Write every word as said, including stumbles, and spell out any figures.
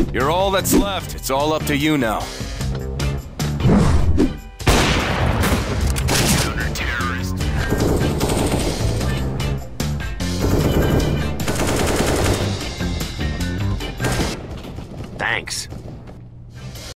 You're all that's left. It's all up to you now. Counter-terrorist. Thanks.